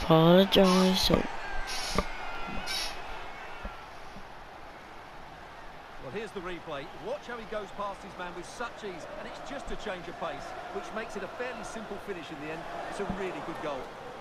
apologise. So Well, here's the replay. Watch how he goes past his man with such ease, and it's just a change of pace, which makes it a fairly simple finish in the end. It's a really good goal.